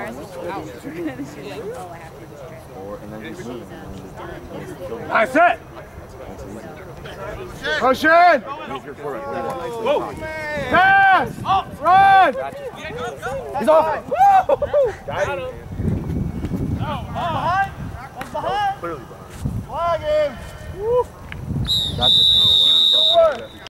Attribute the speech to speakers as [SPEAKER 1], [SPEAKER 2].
[SPEAKER 1] Nice hit! Push in! Whoa! Pass! Run! He's off! Got him! Behind! Behind!